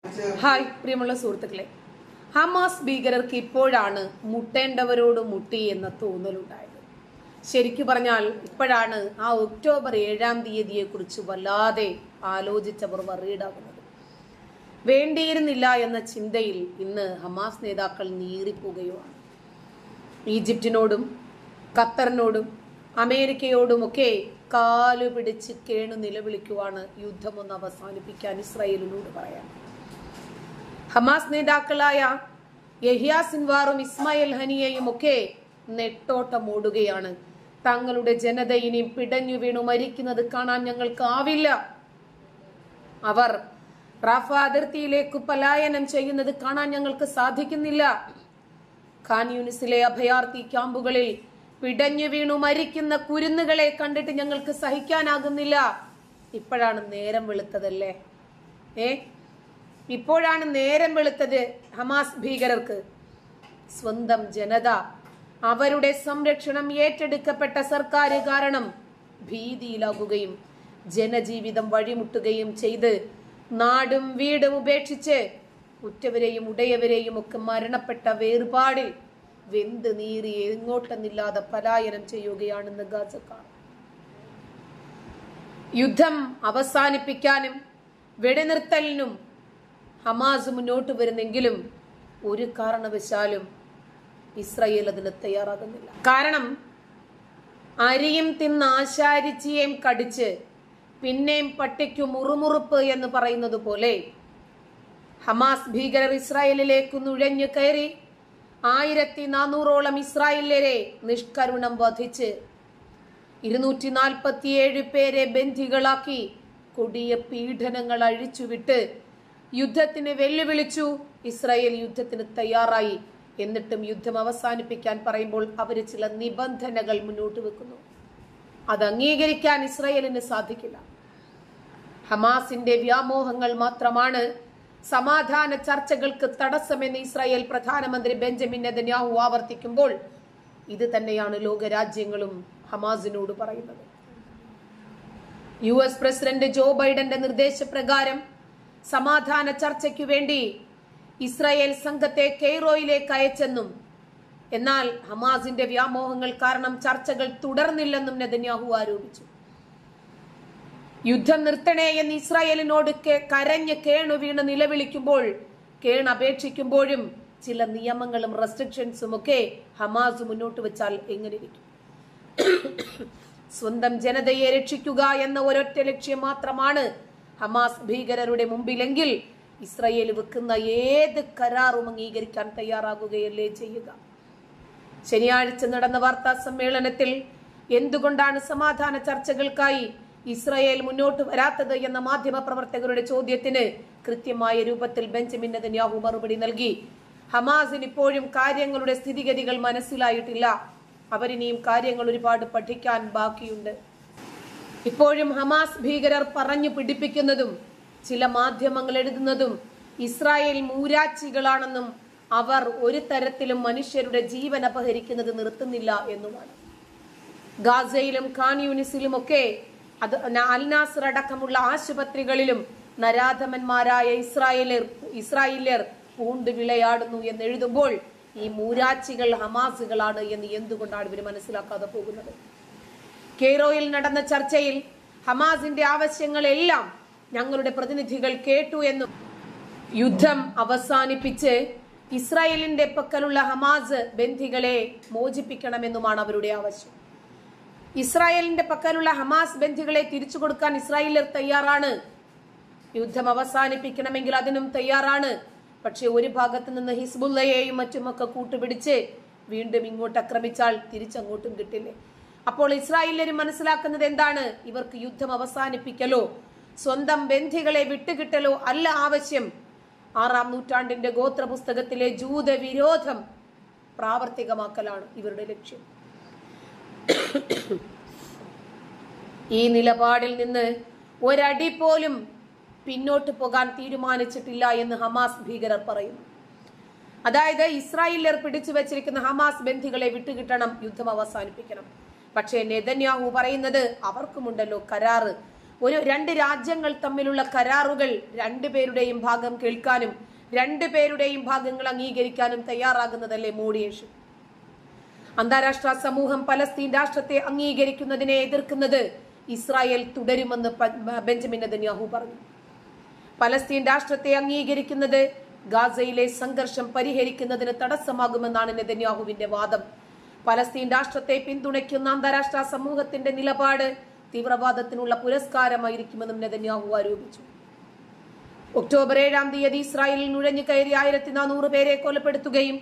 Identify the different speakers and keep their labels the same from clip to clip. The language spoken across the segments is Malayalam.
Speaker 1: ഹായ് പ്രിയമുള്ള സുഹൃത്തുക്കളെ, ഹമാസ് ഭീകരർക്ക് ഇപ്പോഴാണ് മുട്ടേണ്ടവരോട് മുട്ടി എന്ന തോന്നലുണ്ടായത്. ശരിക്കു പറഞ്ഞാൽ ഇപ്പോഴാണ് ആ ഒക്ടോബർ 7-ാം തീയതിയെ കുറിച്ച് വല്ലാതെ ആലോചിച്ചവർ വറീഡാകുന്നത്. വേണ്ടിയിരുന്നില്ല എന്ന ചിന്തയിൽ ഇന്ന് ഹമാസ് നേതാക്കൾ നീറിപ്പോകുകയാണ്. ഈജിപ്തിനോടും ഖത്തറിനോടും അമേരിക്കയോടുമൊക്കെ കാലുപിടിച്ച് കേണു നിലവിളിക്കുവാണ് യുദ്ധമൊന്ന് അവസാനിപ്പിക്കാൻ ഇസ്രായേലിനോട് പറയാൻ. ഹമാസ് നേതാക്കളായ യഹ്യ സിൻവാറും ഇസ്മായിൽ ഹനിയയും ഒക്കെ നെട്ടോട്ടം ഓടുകയാണ്. തങ്ങളുടെ ജനത ഇനി പിടഞ്ഞു വീണു മരിക്കുന്നത് കാണാൻ ഞങ്ങൾക്കാവില്ല. അവർ റാഫ അതിർത്തിയിലേക്ക് പലായനം ചെയ്യുന്നത് കാണാൻ ഞങ്ങൾക്ക് സാധിക്കുന്നില്ല. ഖാൻ യൂനിസിലെ അഭയാർത്ഥി ക്യാമ്പുകളിൽ പിടഞ്ഞു വീണു മരിക്കുന്ന കുരുന്നുകളെ കണ്ടിട്ട് ഞങ്ങൾക്ക് സഹിക്കാനാകുന്നില്ല. ഇപ്പോഴാണ് നേരം വെളുത്തതല്ലേ? ഇപ്പോഴാണ് നേരം വെളുത്തത്. ഹമാസ് ഭീകരർക്ക് സ്വന്തം ജനത, അവരുടെ സംരക്ഷണം ഏറ്റെടുക്കപ്പെട്ട സർക്കാർ കാരണം ഭീതിയിലാകുകയും ജനജീവിതം വഴിമുട്ടുകയും ചെയ്ത് നാടും വീടും ഉപേക്ഷിച്ച് ഉറ്റവരെയും ഉടയവരെയും ഒക്കെ മരണപ്പെട്ട വേർപാടിൽ വെന്ത് നീറി എങ്ങോട്ടെന്നില്ലാതെ പലായനം ചെയ്യുകയാണെന്ന് ഗാസക്കാർ. യുദ്ധം അവസാനിപ്പിക്കാനും വെടിനിർത്തലിനും ഹമാസ് മുന്നോട്ട് വരുന്നെങ്കിലും ഒരു കാരണവശാലും ഇസ്രായേൽ അതിന് തയ്യാറാകുന്നില്ല. കാരണം അരിയും തിന്ന് ആശാരിച്ചിയേയും കടിച്ച് പിന്നെയും പട്ടിക്കു മുറുമുറുപ്പ് എന്ന് പറയുന്നത് പോലെ ഹമാസ് ഭീകരർ ഇസ്രായേലിലേക്ക് നുഴഞ്ഞു കയറി 1400ഓളം ഇസ്രായേല്യരെ നിഷ്കരുണം വധിച്ച് 247 പേരെ ബന്ധികളാക്കി കൊടിയ പീഡനങ്ങൾ അഴിച്ചുവിട്ട് യുദ്ധത്തിന് വെല്ലുവിളിച്ചു. ഇസ്രായേൽ യുദ്ധത്തിന് തയ്യാറായി. എന്നിട്ടും യുദ്ധം അവസാനിപ്പിക്കാൻ പറയുമ്പോൾ അവർ ചില നിബന്ധനകൾ മുന്നോട്ട് വെക്കുന്നു. അത് അംഗീകരിക്കാൻ ഇസ്രായേലിന് സാധിക്കില്ല. ഹമാസിന്റെ വ്യാമോഹങ്ങൾ മാത്രമാണ് സമാധാന ചർച്ചകൾക്ക് തടസ്സമെന്ന് ഇസ്രായേൽ പ്രധാനമന്ത്രി ബെഞ്ചമിൻ നെതന്യാഹു ആവർത്തിക്കുമ്പോൾ ഇത് തന്നെയാണ് ലോകരാജ്യങ്ങളും ഹമാസിനോട് പറയുന്നത്. US പ്രസിഡന്റ് ജോ ബൈഡന്റെ നിർദ്ദേശപ്രകാരം സമാധാന ചർച്ചയ്ക്കു വേണ്ടി ഇസ്രായേൽ സംഘത്തെ കെയ്റോയിലേക്ക് അയച്ചെന്നും എന്നാൽ ഹമാസിന്റെ വ്യാമോഹങ്ങൾ കാരണം ചർച്ചകൾ തുടർന്നില്ലെന്നും നെതന്യാഹു ആരോപിച്ചു. യുദ്ധം നിർത്തണേ എന്ന് ഇസ്രായേലിനോട് കരഞ്ഞ് കേണു വീണ് നിലവിളിക്കുമ്പോൾ കേണപേക്ഷിക്കുമ്പോഴും ചില നിയമങ്ങളും റെസ്ട്രിക്ഷൻസും ഒക്കെ ഹമാസ് മുന്നോട്ട് വെച്ചാൽ എങ്ങനെയിരിക്കും? സ്വന്തം ജനതയെ രക്ഷിക്കുക എന്ന ഒരൊറ്റ ലക്ഷ്യം മാത്രമാണ് ഹമാസ് ഭീകരരുടെ മുമ്പിലെങ്കിൽ ഇസ്രായേൽ വെക്കുന്ന ഏത് കരാറും അംഗീകരിക്കാൻ തയ്യാറാകുകയല്ലേ ചെയ്യുക. ശനിയാഴ്ച നടന്ന വാർത്താ സമ്മേളനത്തിൽ എന്തുകൊണ്ടാണ് സമാധാന ചർച്ചകൾക്കായി ഇസ്രായേൽ മുന്നോട്ട് വരാത്തത് എന്ന മാധ്യമ പ്രവർത്തകരുടെ ചോദ്യത്തിന് കൃത്യമായ രൂപത്തിൽ ബെഞ്ചമിൻ നെതന്യാഹു മറുപടി നൽകി. ഹമാസിന് ഇപ്പോഴും കാര്യങ്ങളുടെ സ്ഥിതിഗതികൾ മനസ്സിലായിട്ടില്ല. അവരിനിയും കാര്യങ്ങൾ ഒരുപാട് പഠിക്കാൻ ബാക്കിയുണ്ട്. ഇപ്പോഴും ഹമാസ് ഭീകരർ പറഞ്ഞു പിടിപ്പിക്കുന്നതും ചില മാധ്യമങ്ങൾ എഴുതുന്നതും ഇസ്രായേൽ മൂരാച്ചികളാണെന്നും അവർ ഒരു തരത്തിലും മനുഷ്യരുടെ ജീവൻ അപഹരിക്കുന്നത് നിർത്തുന്നില്ല എന്നുമാണ്. ഗാസയിലും ഖാൻ യൂനിസിലും ഒക്കെ അൽനാസർ അടക്കമുള്ള ആശുപത്രികളിലും നരാധമന്മാരായ ഇസ്രായേല്യർ പൂണ്ട് വിളയാടുന്നു എന്ന് എഴുതുമ്പോൾ ഈ മൂരാച്ചികൾ ഹമാസുകളാണ് എന്ന് എന്തുകൊണ്ടാണ് ഇവർ മനസ്സിലാക്കാതെ പോകുന്നത്? കെയ്റോയിൽ നടന്ന ചർച്ചയിൽ ഹമാസിന്റെ ആവശ്യങ്ങളെല്ലാം ഞങ്ങളുടെ പ്രതിനിധികൾ കേട്ടു എന്നും യുദ്ധം അവസാനിപ്പിച്ച് ഇസ്രായേലിന്റെ പക്കലുള്ള ഹമാസ് ബന്ധികളെ മോചിപ്പിക്കണമെന്നുമാണ് അവരുടെ ആവശ്യം. ഇസ്രായേലിന്റെ പക്കലുള്ള ഹമാസ് ബന്ധികളെ തിരിച്ചു കൊടുക്കാൻ ഇസ്രായേലിയർ തയ്യാറാണ്. യുദ്ധം അവസാനിപ്പിക്കണമെങ്കിൽ അതിനും തയ്യാറാണ്. പക്ഷെ ഒരു ഭാഗത്ത് നിന്ന് ഹിസ്ബുള്ളയെയും മറ്റുമൊക്കെ കൂട്ടുപിടിച്ച് വീണ്ടും ഇങ്ങോട്ട് ആക്രമിച്ചാൽ തിരിച്ചങ്ങോട്ടും കിട്ടില്ലേ? അപ്പോൾ ഇസ്രായേലിയർ മനസ്സിലാക്കുന്നത് എന്താണ്? ഇവർക്ക് യുദ്ധം അവസാനിപ്പിക്കലോ സ്വന്തം ബന്ധികളെ വിട്ടുകിട്ടലോ അല്ല ആവശ്യം. 6-ാം നൂറ്റാണ്ടിന്റെ ഗോത്ര പുസ്തകത്തിലെ ജൂത വിരോധം പ്രാവർത്തികമാക്കലാണ് ഇവരുടെ ലക്ഷ്യം. ഈ നിലപാടിൽ നിന്ന് ഒരടി പോലും പിന്നോട്ട് പോകാൻ തീരുമാനിച്ചിട്ടില്ല എന്ന് ഹമാസ് ഭീകരർ പറയുന്നു. അതായത് ഇസ്രായേലിയർ പിടിച്ചു വെച്ചിരിക്കുന്ന ഹമാസ് ബന്ധികളെ വിട്ടുകിട്ടണം, യുദ്ധം അവസാനിപ്പിക്കണം. പക്ഷേ നെതന്യാഹു പറയുന്നത് അവർക്കുമുണ്ടല്ലോ കരാറ്. രണ്ട് രാജ്യങ്ങൾ തമ്മിലുള്ള കരാറുകൾ രണ്ടുപേരുടെയും ഭാഗം കേൾക്കാനും രണ്ടുപേരുടെയും ഭാഗങ്ങൾ അംഗീകരിക്കാനും തയ്യാറാകുന്നതല്ലേ മോഡി യേശു? അന്താരാഷ്ട്ര സമൂഹം പലസ്തീൻ രാഷ്ട്രത്തെ അംഗീകരിക്കുന്നതിനെ എതിർക്കുന്നത് ഇസ്രായേൽ തുടരുമെന്ന് ബെഞ്ചമിൻ നെതന്യാഹു പറഞ്ഞു. പലസ്തീൻ രാഷ്ട്രത്തെ അംഗീകരിക്കുന്നത് ഗാസയിലെ സംഘർഷം പരിഹരിക്കുന്നതിന് തടസ്സമാകുമെന്നാണ് നെതന്യാഹുവിന്റെ വാദം. പലസ്തീൻ രാഷ്ട്രത്തെ പിന്തുണയ്ക്കുന്ന അന്താരാഷ്ട്ര സമൂഹത്തിന്റെ നിലപാട് തീവ്രവാദത്തിനുള്ള പുരസ്കാരമായിരിക്കുമെന്നും നെതന്യാഹു ആരോപിച്ചു. ഒക്ടോബർ 7-ാം തീയതി ഇസ്രായേലിൽ നുഴഞ്ഞു കയറി 1400 പേരെ കൊലപ്പെടുത്തുകയും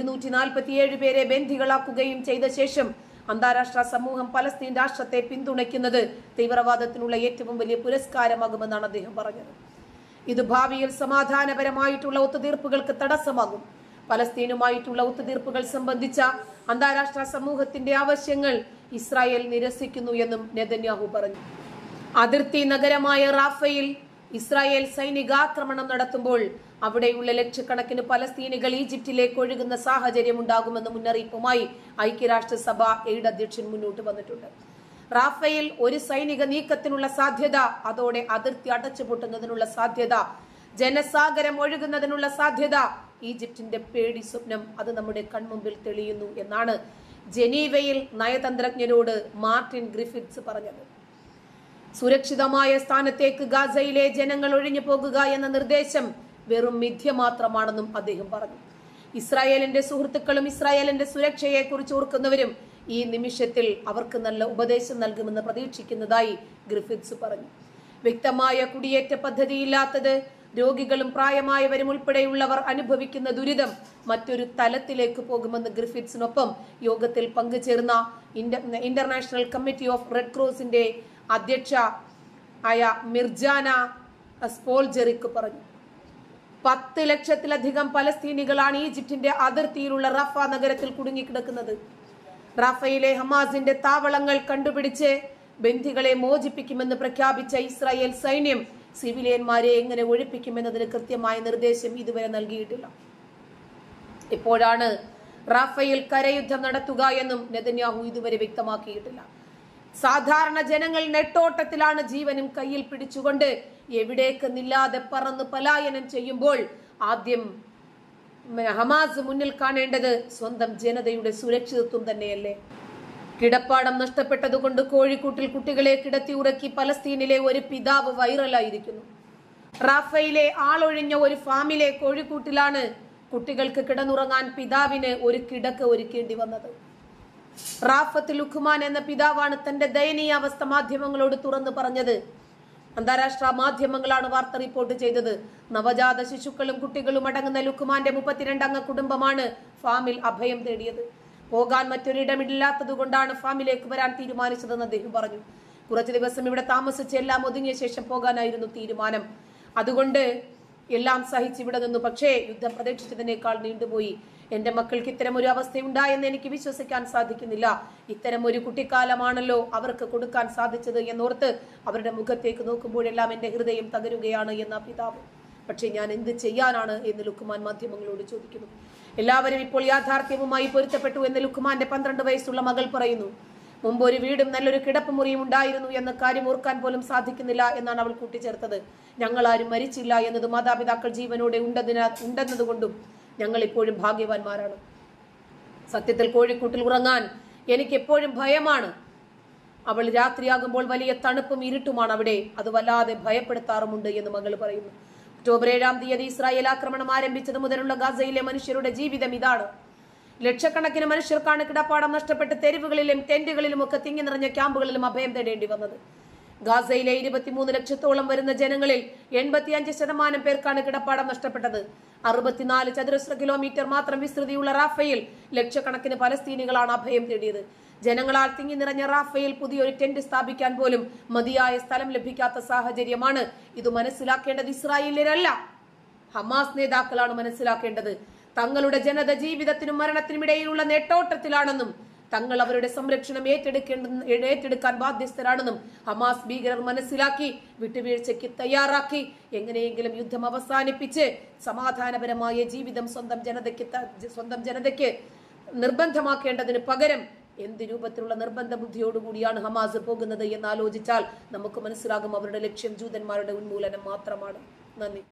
Speaker 1: 247 പേരെ ബന്ദികളാക്കുകയും ചെയ്ത ശേഷം അന്താരാഷ്ട്ര സമൂഹം പലസ്തീൻ രാഷ്ട്രത്തെ പിന്തുണയ്ക്കുന്നത് തീവ്രവാദത്തിനുള്ള ഏറ്റവും വലിയ പുരസ്കാരമാകുമെന്നാണ് അദ്ദേഹം പറഞ്ഞത്. ഇത് ഭാവിയിൽ സമാധാനപരമായിട്ടുള്ള ഒത്തുതീർപ്പുകൾക്ക് തടസ്സമാകും. പലസ്തീനുമായിട്ടുള്ള ഒത്തുതീർപ്പുകൾ സംബന്ധിച്ച അന്താരാഷ്ട്ര സമൂഹത്തിന്റെ ആവശ്യങ്ങൾ ഇസ്രായേൽ നിരസിക്കുന്നു എന്നും നെതന്യാഹു പറഞ്ഞു. അതിർത്തി നഗരമായ റാഫയിൽ ഇസ്രായേൽ സൈനികാക്രമണം നടത്തുമ്പോൾ അവിടെയുള്ള ലക്ഷക്കണക്കിന് പലസ്തീനികൾ ഈജിപ്തിലേക്ക് ഒഴുകുന്ന സാഹചര്യം ഉണ്ടാകുമെന്ന മുന്നറിയിപ്പുമായി ഐക്യരാഷ്ട്രസഭ എയ്ഡ് അധ്യക്ഷൻ മുന്നോട്ട് വന്നിട്ടുണ്ട്. റാഫയിൽ ഒരു സൈനിക നീക്കത്തിനുള്ള സാധ്യത, അതോടെ അതിർത്തി അടച്ചുപൂട്ടുന്നതിനുള്ള സാധ്യത, ജനസാഗരം ഒഴുകുന്നതിനുള്ള സാധ്യത, ഈജിപ്തിന്റെ പേടി സ്വപ്നം അത് നമ്മുടെ കൺമുമ്പിൽ തെളിയുന്നു എന്നാണ് ജനീവയിൽ നയതന്ത്രജ്ഞരോട് മാർട്ടിൻ ഗ്രിഫിത്സ് പറഞ്ഞത്. സുരക്ഷിതമായ സ്ഥാനത്തേക്ക് ഗാസയിലെ ജനങ്ങൾ ഒഴിഞ്ഞു പോകുക എന്ന നിർദ്ദേശം വെറും മിഥ്യ മാത്രമാണെന്നും അദ്ദേഹം പറഞ്ഞു. ഇസ്രായേലിന്റെ സുഹൃത്തുക്കളും ഇസ്രായേലിന്റെ സുരക്ഷയെ കുറിച്ച് ഓർക്കുന്നവരും ഈ നിമിഷത്തിൽ അവർക്ക് നല്ല ഉപദേശം നൽകുമെന്ന് പ്രതീക്ഷിക്കുന്നതായി ഗ്രിഫിത്സ് പറഞ്ഞു. വ്യക്തമായ കുടിയേറ്റ പദ്ധതിയില്ലാത്തത്, രോഗികളും പ്രായമായവരും ഉൾപ്പെടെയുള്ളവർ അനുഭവിക്കുന്ന ദുരിതം മറ്റൊരു തലത്തിലേക്ക് പോകുമെന്ന് ഗ്രിഫിത്സിനൊപ്പം യോഗത്തിൽ പങ്കുചേർന്ന ഇന്റർനാഷണൽ കമ്മിറ്റി ഓഫ് റെഡ് ക്രോസിന്റെ അധ്യക്ഷ ആയ മിർജാന സ്പോൾജെറിക് പറഞ്ഞു. 10 ലക്ഷത്തിലധികം പലസ്തീനികളാണ് ഈജിപ്തിന്റെ അതിർത്തിയിലുള്ള റഫ നഗരത്തിൽ കുടുങ്ങിക്കിടക്കുന്നത്. റഫയിലെ ഹമാസിന്റെ താവളങ്ങൾ കണ്ടുപിടിച്ച് ബന്ദികളെ മോചിപ്പിക്കുമെന്ന് പ്രഖ്യാപിച്ച ഇസ്രായേൽ സൈന്യം സിവിലിയന്മാരെ എങ്ങനെ ഒഴിപ്പിക്കുമെന്നതിന് കൃത്യമായ നിർദ്ദേശം ഇതുവരെ നൽകിയിട്ടില്ല. ഇപ്പോഴാണ് റാഫയിൽ കരയുദ്ധം നടത്തുക എന്നും നെതന്യാഹു ഇതുവരെ വ്യക്തമാക്കിയിട്ടില്ല. സാധാരണ ജനങ്ങൾ നെട്ടോട്ടത്തിലാണ്. ജീവനും കയ്യിൽ പിടിച്ചുകൊണ്ട് എവിടേക്കെന്നില്ലാതെ പറന്ന് പലായനം ചെയ്യുമ്പോൾ ആദ്യം ഹമാസ് മുന്നിൽ കാണേണ്ടത് സ്വന്തം ജനതയുടെ സുരക്ഷിതത്വം തന്നെയല്ലേ? കിടപ്പാടം നഷ്ടപ്പെട്ടതുകൊണ്ട് കോഴിക്കൂട്ടിൽ കുട്ടികളെ കിടത്തി ഉറക്കി പലസ്തീനിലെ ഒരു പിതാവ് വൈറലായിരിക്കുന്നു. റാഫയിലെ ആളൊഴിഞ്ഞ ഒരു ഫാമിലെ കോഴിക്കൂട്ടിലാണ് കുട്ടികൾക്ക് കിടന്നുറങ്ങാൻ പിതാവിന് ഒരു കിടക്ക ഒരുക്കേണ്ടി വന്നത്. റാഫത്ത് ലുഖ്മാൻ എന്ന പിതാവാണ് തന്റെ ദയനീയാവസ്ഥ മാധ്യമങ്ങളോട് തുറന്നു പറഞ്ഞത്. അന്താരാഷ്ട്ര മാധ്യമങ്ങളാണ് വാർത്ത റിപ്പോർട്ട് ചെയ്തത്. നവജാത ശിശുക്കളും കുട്ടികളും അടങ്ങുന്ന ലുഖ്മാന്റെ 32 അംഗ കുടുംബമാണ് ഫാമിൽ അഭയം തേടിയത്. പോകാൻ മറ്റൊരിടമില്ലാത്തത് കൊണ്ടാണ് ഫാമിലേക്ക് വരാൻ തീരുമാനിച്ചതെന്ന് അദ്ദേഹം പറഞ്ഞു. കുറച്ചു ദിവസം ഇവിടെ താമസിച്ച് എല്ലാം ഒതുങ്ങിയ ശേഷം പോകാനായിരുന്നു തീരുമാനം. അതുകൊണ്ട് എല്ലാം സഹിച്ച് ഇവിടെ നിന്നു. പക്ഷേ യുദ്ധം പ്രതീക്ഷിച്ചതിനേക്കാൾ നീണ്ടുപോയി. എന്റെ മക്കൾക്ക് ഇത്തരം ഒരു അവസ്ഥയുണ്ടായെന്ന് എനിക്ക് വിശ്വസിക്കാൻ സാധിക്കുന്നില്ല. ഇത്തരം ഒരു കുട്ടിക്കാലമാണല്ലോ അവർക്ക് കൊടുക്കാൻ സാധിച്ചത് എന്നോർത്ത് അവരുടെ മുഖത്തേക്ക് നോക്കുമ്പോഴെല്ലാം എന്റെ ഹൃദയം തകരുകയാണ് എന്ന പിതാവ്. പക്ഷെ ഞാൻ എന്ത് ചെയ്യാനാണ് എന്ന് ലുഖ്മാൻ മാധ്യമങ്ങളോട് ചോദിക്കുന്നു. എല്ലാവരും ഇപ്പോൾ യാഥാർത്ഥ്യവുമായി പൊരുത്തപ്പെട്ടു എന്ന് ലുഖ്മാന്റെ 12 വയസ്സുള്ള മകൾ പറയുന്നു. മുമ്പ് ഒരു വീടും നല്ലൊരു കിടപ്പുമുറിയും ഉണ്ടായിരുന്നു എന്ന കാര്യം ഓർക്കാൻ പോലും സാധിക്കുന്നില്ല എന്നാണ് അവൾ കൂട്ടിച്ചേർത്തത്. ഞങ്ങൾ ആരും മരിച്ചില്ല എന്നത് മാതാപിതാക്കൾ ജീവനോടെ ഉണ്ടെന്നതുകൊണ്ടും ഞങ്ങൾ ഇപ്പോഴും ഭാഗ്യവാന്മാരാണ്. സത്യത്തിൽ കോഴിക്കൂട്ടിൽ ഉറങ്ങാൻ എനിക്ക് എപ്പോഴും ഭയമാണ്. അവൾ രാത്രിയാകുമ്പോൾ വലിയ തണുപ്പും ഇരുട്ടുമാണ് അവിടെ. അത് വല്ലാതെ ഭയപ്പെടുത്താറുമുണ്ട് എന്ന് മകൾ പറയുന്നു. ഒക്ടോബർ 7-ാം തീയതി ഇസ്രായേൽ ആക്രമണം ആരംഭിച്ചത് മുതലുള്ള ഗാസയിലെ മനുഷ്യരുടെ ജീവിതം ഇതാണ്. ലക്ഷക്കണക്കിന് മനുഷ്യർക്കാണ് കിടപ്പാടം നഷ്ടപ്പെട്ട് തെരുവുകളിലും ടെന്റുകളിലും ഒക്കെ തിങ്ങി നിറഞ്ഞ ക്യാമ്പുകളിലും അഭയം തേടേണ്ടി വന്നത്. ഗാസയിലെ 23 ലക്ഷത്തോളം വരുന്ന ജനങ്ങളിൽ 85% പേർക്കാണ് കിടപ്പാടം നഷ്ടപ്പെട്ടത്. 64 ചതുരശ്ര കിലോമീറ്റർ മാത്രം വിസ്തൃതിയുള്ള റാഫയിൽ ലക്ഷക്കണക്കിന് പലസ്തീനികളാണ് അഭയം തേടിയത്. ജനങ്ങളാൽ തിങ്ങി നിറഞ്ഞ റാഫയിൽ പുതിയൊരു ടെന്റ് സ്ഥാപിക്കാൻ പോലും മതിയായ സ്ഥലം ലഭിക്കാത്ത സാഹചര്യമാണ്. ഇത് മനസ്സിലാക്കേണ്ടത് ഇസ്രായേലിയരല്ല, ഹമാസ് നേതാക്കളാണ് മനസ്സിലാക്കേണ്ടത്. തങ്ങളുടെ ജീവിതത്തിനും മരണത്തിനും ഇടയിലുള്ള നെട്ടോട്ടത്തിലാണെന്നും തങ്ങൾ അവരുടെ സംരക്ഷണം ഏറ്റെടുക്കാൻ ബാധ്യസ്ഥരാണെന്നും ഹമാസ് ഭീകരർ മനസ്സിലാക്കി വിട്ടുവീഴ്ചയ്ക്ക് തയ്യാറാക്കി എങ്ങനെയെങ്കിലും യുദ്ധം അവസാനിപ്പിച്ച് സമാധാനപരമായ ജീവിതം സ്വന്തം ജനതയ്ക്ക് നിർബന്ധമാക്കേണ്ടതിന് പകരം എന്ത് രൂപത്തിലുള്ള നിർബന്ധ ബുദ്ധിയോടുകൂടിയാണ് ഹമാസ് പോകുന്നത് എന്ന് ആലോചിച്ചാൽ നമുക്ക് മനസ്സിലാകും അവരുടെ ലക്ഷ്യം ജൂതന്മാരുടെ ഉന്മൂലനം മാത്രമാണ്. നന്ദി.